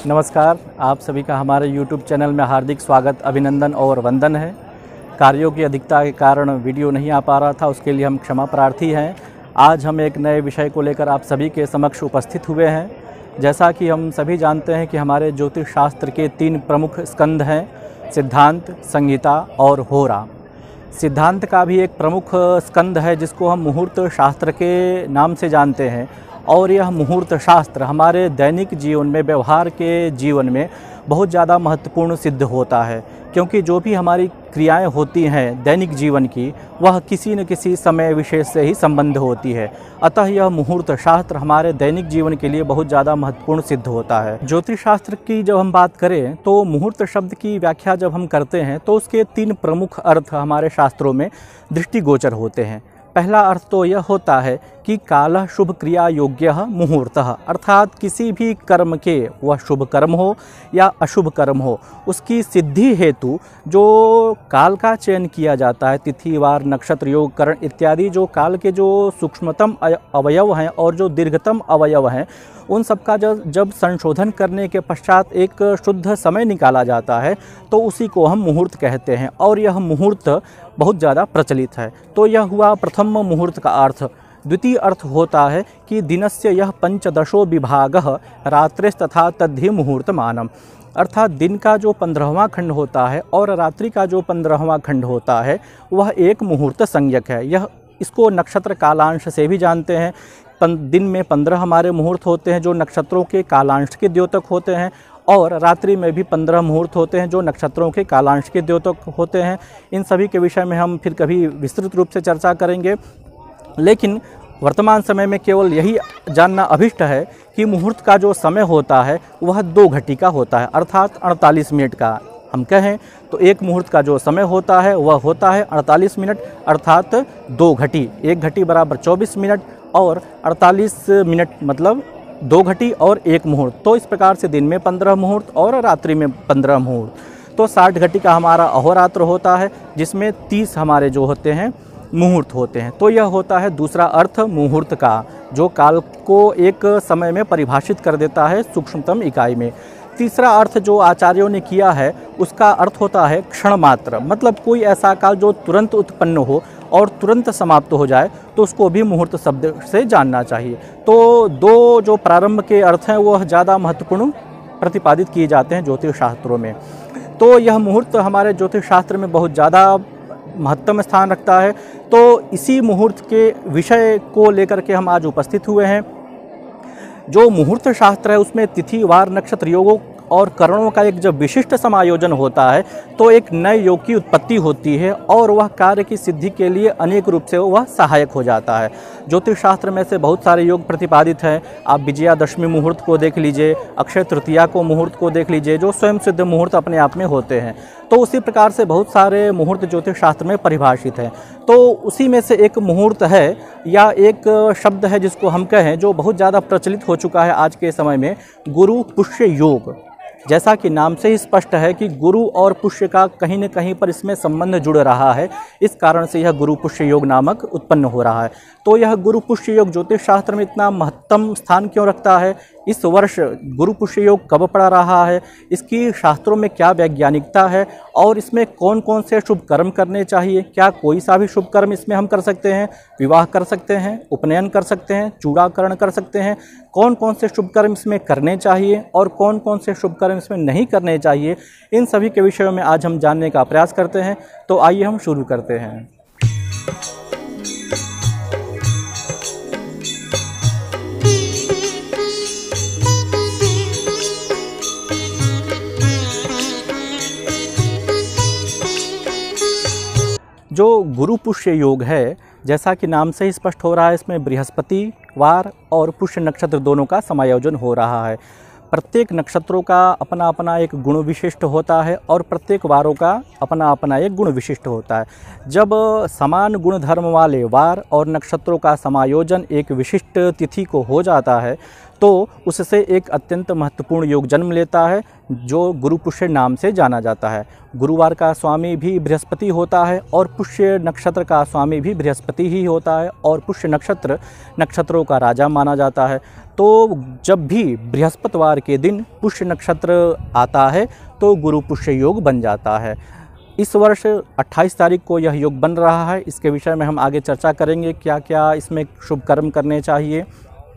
नमस्कार, आप सभी का हमारे YouTube चैनल में हार्दिक स्वागत, अभिनंदन और वंदन है। कार्यों की अधिकता के कारण वीडियो नहीं आ पा रहा था, उसके लिए हम क्षमा प्रार्थी हैं। आज हम एक नए विषय को लेकर आप सभी के समक्ष उपस्थित हुए हैं। जैसा कि हम सभी जानते हैं कि हमारे ज्योतिष शास्त्र के 3 प्रमुख स्कंध हैं, सिद्धांत, संहिता और होरा। सिद्धांत का भी एक प्रमुख स्कंध है जिसको हम मुहूर्त शास्त्र के नाम से जानते हैं, और यह मुहूर्त शास्त्र हमारे दैनिक जीवन में, व्यवहार के जीवन में बहुत ज़्यादा महत्वपूर्ण सिद्ध होता है, क्योंकि जो भी हमारी क्रियाएं होती हैं दैनिक जीवन की, वह किसी न किसी समय विशेष से ही संबंध होती है। अतः यह मुहूर्त शास्त्र हमारे दैनिक जीवन के लिए बहुत ज़्यादा महत्वपूर्ण सिद्ध होता है। ज्योतिष शास्त्र की जब हम बात करें तो मुहूर्त शब्द की व्याख्या जब हम करते हैं तो उसके 3 प्रमुख अर्थ हमारे शास्त्रों में दृष्टिगोचर होते हैं। पहला अर्थ तो यह होता है कि कालः शुभ क्रिया योग्यः मुहूर्तः, अर्थात किसी भी कर्म के, वह शुभ कर्म हो या अशुभ कर्म हो, उसकी सिद्धि हेतु जो काल का चयन किया जाता है, तिथि, वार, नक्षत्र, योग, करण इत्यादि, जो काल के जो सूक्ष्मतम अवयव हैं और जो दीर्घतम अवयव हैं, उन सब का जब संशोधन करने के पश्चात एक शुद्ध समय निकाला जाता है तो उसी को हम मुहूर्त कहते हैं, और यह मुहूर्त बहुत ज़्यादा प्रचलित है। तो यह हुआ प्रथम मुहूर्त का अर्थ। द्वितीय अर्थ होता है कि दिनस्य यह पंचदशो विभागः रात्रिस्तथा तद्धि मुहूर्तमानम, अर्थात दिन का जो 15वां खंड होता है और रात्रि का जो 15वां खंड होता है वह एक मुहूर्त संज्ञक है। यह इसको नक्षत्र कालांश से भी जानते हैं। दिन में 15 हमारे मुहूर्त होते हैं जो नक्षत्रों के कालांश के द्योतक होते हैं, और रात्रि में भी 15 मुहूर्त होते हैं जो नक्षत्रों के कालांश के द्योतक होते हैं। इन सभी के विषय में हम फिर कभी विस्तृत रूप से चर्चा करेंगे, लेकिन वर्तमान समय में केवल यही जानना अभिष्ट है कि मुहूर्त का जो समय होता है वह 2 घटी का होता है, अर्थात 48 मिनट का। हम कहें तो एक मुहूर्त का जो समय होता है वह होता है 48 मिनट, अर्थात 2 घटी। 1 घटी बराबर 24 मिनट और 48 मिनट मतलब 2 घटी और 1 मुहूर्त। तो इस प्रकार से दिन में 15 मुहूर्त और रात्रि में 15 मुहूर्त, तो 60 घटी का हमारा अहोरात्र होता है, जिसमें 30 हमारे जो होते हैं मुहूर्त होते हैं। तो यह होता है दूसरा अर्थ मुहूर्त का, जो काल को एक समय में परिभाषित कर देता है सूक्ष्मतम इकाई में। तीसरा अर्थ जो आचार्यों ने किया है उसका अर्थ होता है क्षण मात्र, मतलब कोई ऐसा काल जो तुरंत उत्पन्न हो और तुरंत समाप्त हो जाए, तो उसको भी मुहूर्त शब्द से जानना चाहिए। तो 2 जो प्रारंभ के अर्थ हैं वह ज़्यादा महत्वपूर्ण प्रतिपादित किए जाते हैं ज्योतिष शास्त्रों में। तो यह मुहूर्त हमारे ज्योतिष शास्त्र में बहुत ज़्यादा महत्तम स्थान रखता है। तो इसी मुहूर्त के विषय को लेकर के हम आज उपस्थित हुए हैं। जो मुहूर्त शास्त्र है उसमें तिथि, वार, नक्षत्र, योगों और करणों का एक जब विशिष्ट समायोजन होता है तो एक नए योग की उत्पत्ति होती है, और वह कार्य की सिद्धि के लिए अनेक रूप से वह सहायक हो जाता है। ज्योतिष शास्त्र में से बहुत सारे योग प्रतिपादित हैं। आप विजयादशमी मुहूर्त को देख लीजिए, अक्षय तृतीया को मुहूर्त को देख लीजिए, जो स्वयं सिद्ध मुहूर्त अपने आप में होते हैं। तो उसी प्रकार से बहुत सारे मुहूर्त ज्योतिष शास्त्र में परिभाषित हैं। तो उसी में से एक मुहूर्त है या एक शब्द है जिसको हम कहें, जो बहुत ज़्यादा प्रचलित हो चुका है आज के समय में, गुरु पुष्य योग। जैसा कि नाम से ही स्पष्ट है कि गुरु और पुष्य का कहीं न कहीं पर इसमें संबंध जुड़ रहा है, इस कारण से यह गुरु पुष्य योग नामक उत्पन्न हो रहा है। तो यह गुरु पुष्य योग ज्योतिष शास्त्र में इतना महत्तम स्थान क्यों रखता है? इस वर्ष गुरु पुष्य योग कब पड़ रहा है? इसकी शास्त्रों में क्या वैज्ञानिकता है? और इसमें कौन कौन से शुभ कर्म करने चाहिए? क्या कोई सा भी शुभ कर्म इसमें हम कर सकते हैं? विवाह कर सकते हैं, उपनयन कर सकते हैं, चूड़ाकरण कर सकते हैं? कौन कौन से शुभ कर्म इसमें करने चाहिए और कौन कौन से शुभ कर्म इसमें नहीं करने चाहिए? इन सभी के विषयों में आज हम जानने का प्रयास करते हैं। तो आइए हम शुरू करते हैं। जो गुरु पुष्य योग है, जैसा कि नाम से ही स्पष्ट हो रहा है, इसमें बृहस्पति, वार और पुष्य नक्षत्र दोनों का समायोजन हो रहा है। प्रत्येक नक्षत्रों का अपना अपना एक गुण विशिष्ट होता है और प्रत्येक वारों का अपना अपना एक गुण विशिष्ट होता है। जब समान गुण धर्म वाले वार और नक्षत्रों का समायोजन एक विशिष्ट तिथि को हो जाता है तो उससे एक अत्यंत महत्वपूर्ण योग जन्म लेता है जो गुरु पुष्य नाम से जाना जाता है। गुरुवार का स्वामी भी बृहस्पति होता है और पुष्य नक्षत्र का स्वामी भी बृहस्पति ही होता है और पुष्य नक्षत्र नक्षत्रों का राजा माना जाता है। तो जब भी बृहस्पतिवार के दिन पुष्य नक्षत्र आता है तो गुरु पुष्य योग बन जाता है। इस वर्ष 28 तारीख को यह योग बन रहा है। इसके विषय में हम आगे चर्चा करेंगे, क्या क्या इसमें शुभ कर्म करने चाहिए।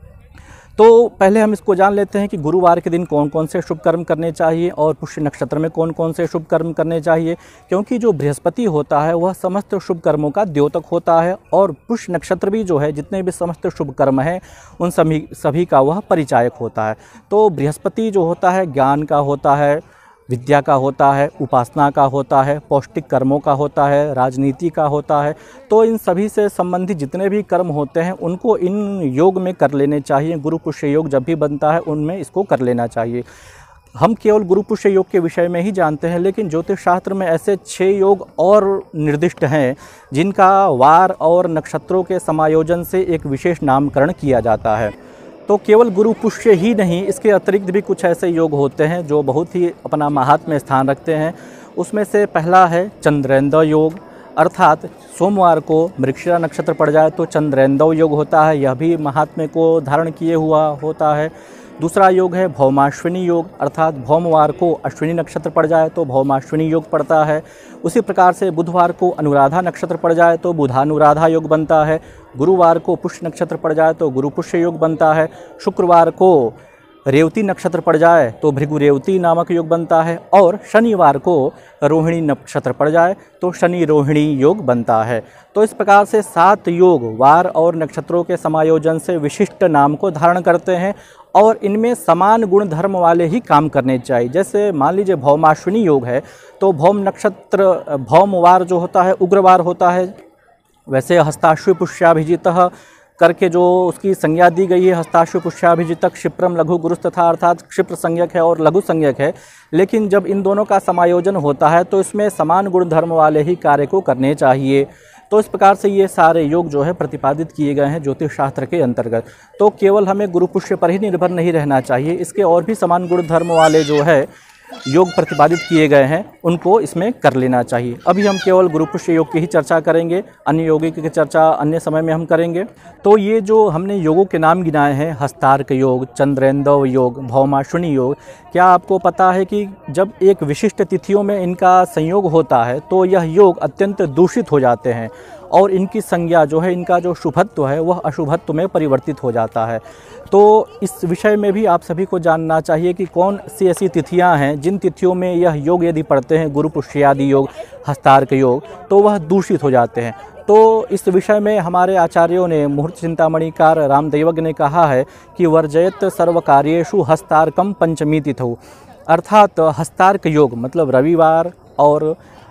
तो पहले हम इसको जान लेते हैं कि गुरुवार के दिन कौन कौन से शुभ कर्म करने चाहिए और पुष्य नक्षत्र में कौन कौन से शुभ कर्म करने चाहिए, क्योंकि जो बृहस्पति होता है वह समस्त शुभ कर्मों का द्योतक होता है और पुष्य नक्षत्र भी जो है जितने भी समस्त शुभ कर्म हैं उन सभी का वह परिचायक होता है। तो बृहस्पति जो होता है ज्ञान का होता है, विद्या का होता है, उपासना का होता है, पौष्टिक कर्मों का होता है, राजनीति का होता है। तो इन सभी से संबंधित जितने भी कर्म होते हैं उनको इन योग में कर लेने चाहिए। गुरु पुष्य योग जब भी बनता है उनमें इसको कर लेना चाहिए। हम केवल गुरु पुष्य योग के विषय में ही जानते हैं, लेकिन ज्योतिष शास्त्र में ऐसे 6 योग और निर्दिष्ट हैं जिनका वार और नक्षत्रों के समायोजन से एक विशेष नामकरण किया जाता है। तो केवल गुरु पुष्य ही नहीं, इसके अतिरिक्त भी कुछ ऐसे योग होते हैं जो बहुत ही अपना महात्म्य स्थान रखते हैं। उसमें से पहला है चंद्रेंद्र योग, अर्थात सोमवार को मृगशिरा नक्षत्र पड़ जाए तो चंद्रेंद्र योग होता है, यह भी महात्म्य को धारण किए हुआ होता है। दूसरा योग है भौमाश्विनी योग, अर्थात भौमवार को अश्विनी नक्षत्र पड़ जाए तो भौमाश्विनी योग पड़ता है। उसी प्रकार से बुधवार को अनुराधा नक्षत्र पड़ जाए तो बुधानुराधा योग बनता है। गुरुवार को पुष्य नक्षत्र पड़ जाए तो गुरु पुष्य योग बनता है। शुक्रवार को रेवती नक्षत्र पड़ जाए तो भृगु रेवती नामक योग बनता है और शनिवार को रोहिणी नक्षत्र पड़ जाए तो शनि रोहिणी योग बनता है। तो इस प्रकार से 7 योग वार और नक्षत्रों के समायोजन से विशिष्ट नाम को धारण करते हैं और इनमें समान गुण धर्म वाले ही काम करने चाहिए। जैसे मान लीजिए भौमाश्विनी योग है तो भौम नक्षत्र भौमवार जो होता है उग्रवार होता है। वैसे हस्ताश्वी पुष्याभिजितः करके जो उसकी संज्ञा दी गई है, हस्ताश्व पुष्याभिजितक क्षिप्रम लघु गुरुस तथा, अर्थात क्षिप्र संज्ञक है और लघु संज्ञक है। लेकिन जब इन दोनों का समायोजन होता है तो इसमें समान गुण धर्म वाले ही कार्य को करने चाहिए। तो इस प्रकार से ये सारे योग जो है प्रतिपादित किए गए हैं ज्योतिष शास्त्र के अंतर्गत। तो केवल हमें गुरु पुष्य पर ही निर्भर नहीं रहना चाहिए, इसके और भी समान गुण धर्म वाले जो है योग प्रतिपादित किए गए हैं उनको इसमें कर लेना चाहिए। अभी हम केवल गुरु पुष्य योग की ही चर्चा करेंगे, अन्य योगी की चर्चा अन्य समय में हम करेंगे। तो ये जो हमने योगों के नाम गिनाए हैं, हस्तार्क योग, चंद्रेंद्र योग, भौमाश्विनी योग, क्या आपको पता है कि जब एक विशिष्ट तिथियों में इनका संयोग होता है तो यह योग अत्यंत दूषित हो जाते हैं और इनकी संज्ञा जो है, इनका जो शुभत्व है वह अशुभत्व में परिवर्तित हो जाता है। तो इस विषय में भी आप सभी को जानना चाहिए कि कौन सी ऐसी तिथियां हैं जिन तिथियों में यह योग यदि पढ़ते हैं, गुरु पुष्यादि योग, हस्तार्क योग, तो वह दूषित हो जाते हैं। तो इस विषय में हमारे आचार्यों ने, मुहूर्त चिंतामणिकार रामदैवज्ञ ने कहा है कि वर्जयत सर्वकार्येषु हस्तार्कम पंचमी तिथौ, अर्थात हस्तार्क योग मतलब रविवार और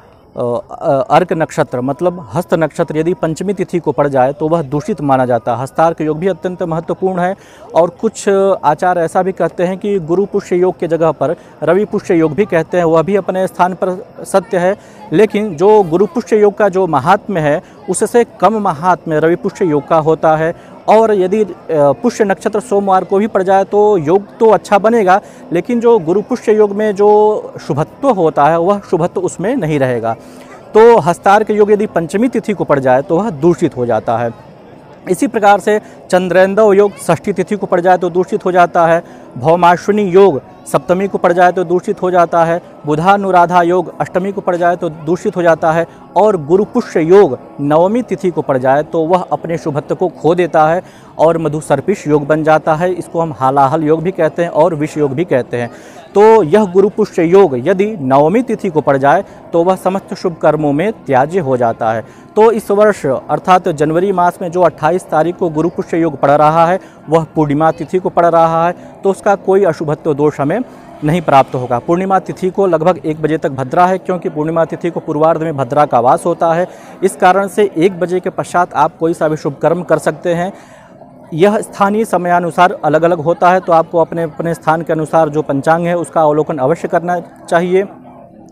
अर्क नक्षत्र मतलब हस्त नक्षत्र यदि पंचमी तिथि को पड़ जाए तो वह दूषित माना जाता है। हस्तार्क योग भी अत्यंत महत्वपूर्ण है और कुछ आचार्य ऐसा भी कहते हैं कि गुरु पुष्य योग के जगह पर रवि पुष्य योग भी कहते हैं, वह भी अपने स्थान पर सत्य है। लेकिन जो गुरु पुष्य योग का जो महात्म्य है उससे कम महात्म्य रवि पुष्य योग का होता है। और यदि पुष्य नक्षत्र सोमवार को भी पड़ जाए तो योग तो अच्छा बनेगा, लेकिन जो गुरु पुष्य योग में जो शुभत्व होता है वह शुभत्व उसमें नहीं रहेगा। तो हस्तार्क योग यदि पंचमी तिथि को पड़ जाए तो वह दूषित हो जाता है। इसी प्रकार से चंद्रेंद्र योग षष्ठी तिथि को पड़ जाए तो दूषित हो जाता है। भौमाश्विनी योग सप्तमी को पड़ जाए तो दूषित हो जाता है। बुधानुराधा योग अष्टमी को पड़ जाए तो दूषित हो जाता है और गुरु पुष्य योग नवमी तिथि को पड़ जाए तो वह अपने शुभत्व को खो देता है और मधुसर्पिश योग बन जाता है। इसको हम हालाहल योग भी कहते हैं और विष योग भी कहते हैं। तो यह गुरु पुष्य योग यदि नवमी तिथि को पड़ जाए तो वह समस्त शुभ कर्मों में त्याज्य हो जाता है। तो इस वर्ष अर्थात जनवरी मास में जो 28 तारीख को गुरु पुष्य योग पड़ रहा है वह पूर्णिमा तिथि को पड़ रहा है, तो उसका कोई अशुभत्व दोष हमें नहीं प्राप्त होगा। पूर्णिमा तिथि को लगभग 1 बजे तक भद्रा है, क्योंकि पूर्णिमा तिथि को पूर्वार्ध में भद्रा का वास होता है। इस कारण से 1 बजे के पश्चात आप कोई सा भी शुभ कर्म कर सकते हैं। यह स्थानीय समयानुसार अलग अलग होता है, तो आपको अपने अपने स्थान के अनुसार जो पंचांग है उसका अवलोकन अवश्य करना चाहिए।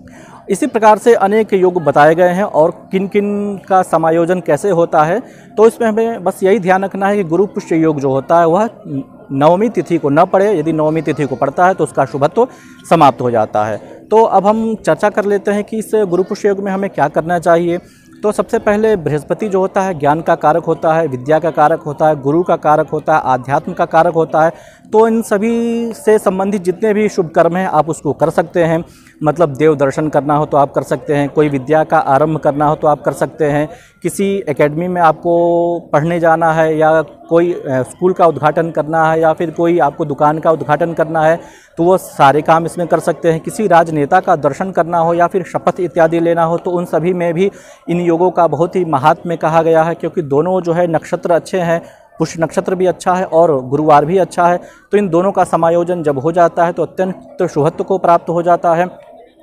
इसी प्रकार से अनेक योग बताए गए हैं और किन किन का समायोजन कैसे होता है। तो इसमें हमें बस यही ध्यान रखना है कि गुरु पुष्य योग जो होता है वह नवमी तिथि को न पड़े। यदि नवमी तिथि को पड़ता है तो उसका शुभत्व समाप्त हो जाता है। तो अब हम चर्चा कर लेते हैं कि इस गुरु पुष्य योग में हमें क्या करना चाहिए। तो सबसे पहले बृहस्पति जो होता है ज्ञान का कारक होता है, विद्या का कारक होता है, गुरु का कारक होता है, आध्यात्म का कारक होता है। तो इन सभी से संबंधित जितने भी शुभ कर्म हैं आप उसको कर सकते हैं। मतलब देव दर्शन करना हो तो आप कर सकते हैं, कोई विद्या का आरंभ करना हो तो आप कर सकते हैं, किसी एकेडमी में आपको पढ़ने जाना है या कोई स्कूल का उद्घाटन करना है या फिर कोई आपको दुकान का उद्घाटन करना है तो वो सारे काम इसमें कर सकते हैं। किसी राजनेता का दर्शन करना हो या फिर शपथ इत्यादि लेना हो तो उन सभी में भी इन योगों का बहुत ही महात्म्य कहा गया है, क्योंकि दोनों जो है नक्षत्र अच्छे हैं। पुष्य नक्षत्र भी अच्छा है और गुरुवार भी अच्छा है। तो इन दोनों का समायोजन जब हो जाता है तो अत्यंत शुभत्व को प्राप्त हो जाता है।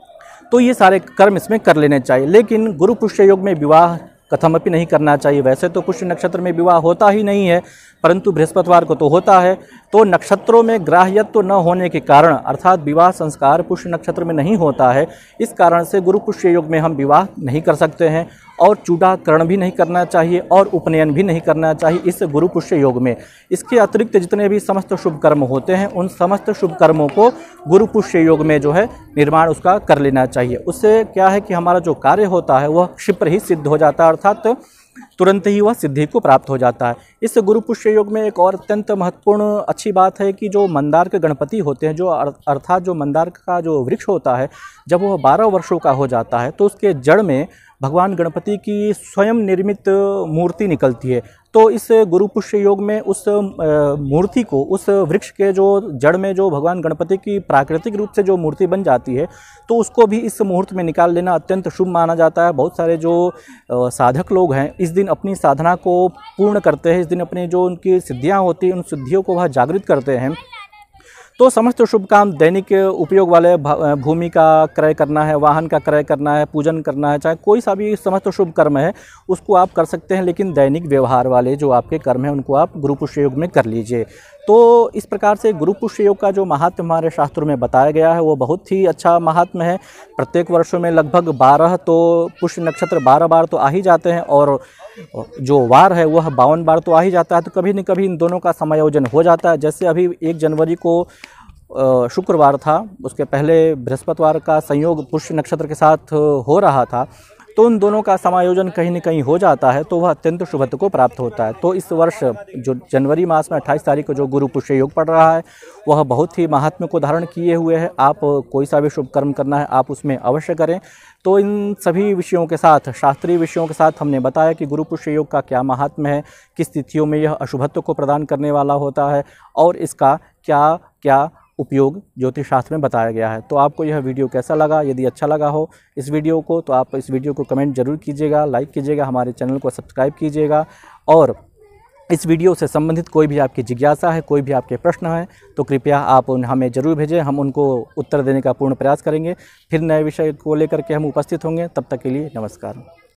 तो ये सारे कर्म इसमें कर लेने चाहिए। लेकिन गुरु पुष्य योग में विवाह कथमपि नहीं करना चाहिए। वैसे तो पुष्य नक्षत्र में विवाह होता ही नहीं है, परंतु बृहस्पतिवार को तो होता है। तो नक्षत्रों में ग्राह्यत्व न होने के कारण अर्थात विवाह संस्कार पुष्य नक्षत्र में नहीं होता है, इस कारण से गुरु पुष्य योग में हम विवाह नहीं कर सकते हैं और चूड़ाकरण भी नहीं करना चाहिए और उपनयन भी नहीं करना चाहिए इस गुरु पुष्य योग में। इसके अतिरिक्त जितने भी समस्त शुभ कर्म होते हैं उन समस्त शुभ कर्मों को गुरु पुष्य योग में जो है निर्माण उसका कर लेना चाहिए। उससे क्या है कि हमारा जो कार्य होता है वह क्षिप्र ही सिद्ध हो जाता है, अर्थात तुरंत ही वह सिद्धि को प्राप्त हो जाता है। इस गुरु पुष्य योग में एक और अत्यंत महत्वपूर्ण अच्छी बात है कि जो मंदार के गणपति होते हैं, जो अर्थात जो मंदार का जो वृक्ष होता है, जब वह 12 वर्षों का हो जाता है तो उसके जड़ में भगवान गणपति की स्वयं निर्मित मूर्ति निकलती है। तो इस गुरु पुष्य योग में उस मूर्ति को, उस वृक्ष के जो जड़ में जो भगवान गणपति की प्राकृतिक रूप से जो मूर्ति बन जाती है तो उसको भी इस मुहूर्त में निकाल लेना अत्यंत शुभ माना जाता है। बहुत सारे जो साधक लोग हैं इस दिन अपनी साधना को पूर्ण करते हैं। इस दिन अपनी जो उनकी सिद्धियां होती हैं उन सिद्धियों को वह जागृत करते हैं। तो समस्त शुभ काम दैनिक उपयोग वाले भूमि का क्रय करना है, वाहन का क्रय करना है, पूजन करना है, चाहे कोई सा भी समस्त शुभ कर्म है उसको आप कर सकते हैं। लेकिन दैनिक व्यवहार वाले जो आपके कर्म हैं उनको आप गुरु पुष्य योग में कर लीजिए। तो इस प्रकार से गुरु पुष्य योग का जो महात्म्य हमारे शास्त्रों में बताया गया है वो बहुत ही अच्छा महात्म्य है। प्रत्येक वर्षों में लगभग 12 तो पुष्य नक्षत्र 12 बार तो आ ही जाते हैं और जो वार है वह 52 बार तो आ ही जाता है। तो कभी न कभी इन दोनों का समायोजन हो जाता है। जैसे अभी 1 जनवरी को शुक्रवार था, उसके पहले बृहस्पतिवार का संयोग पुष्य नक्षत्र के साथ हो रहा था, तो उन दोनों का समायोजन कहीं न कहीं हो जाता है तो वह अत्यंत शुभत्व को प्राप्त होता है। तो इस वर्ष जो जनवरी मास में 28 तारीख को जो गुरु पुष्य योग पड़ रहा है वह बहुत ही महात्म्य को धारण किए हुए है। आप कोई सा भी शुभ कर्म करना है आप उसमें अवश्य करें। तो इन सभी विषयों के साथ, शास्त्रीय विषयों के साथ हमने बताया कि गुरु पुष्य योग का क्या महात्म्य है, किस तिथियों में यह अशुभत्व को प्रदान करने वाला होता है और इसका क्या क्या उपयोग ज्योतिष शास्त्र में बताया गया है। तो आपको यह वीडियो कैसा लगा? यदि अच्छा लगा हो इस वीडियो को तो आप इस वीडियो को कमेंट जरूर कीजिएगा, लाइक कीजिएगा, हमारे चैनल को सब्सक्राइब कीजिएगा और इस वीडियो से संबंधित कोई भी आपकी जिज्ञासा है, कोई भी आपके प्रश्न हैं तो कृपया आप हमें ज़रूर भेजें। हम उनको उत्तर देने का पूर्ण प्रयास करेंगे। फिर नए विषय को लेकर के हम उपस्थित होंगे। तब तक के लिए नमस्कार।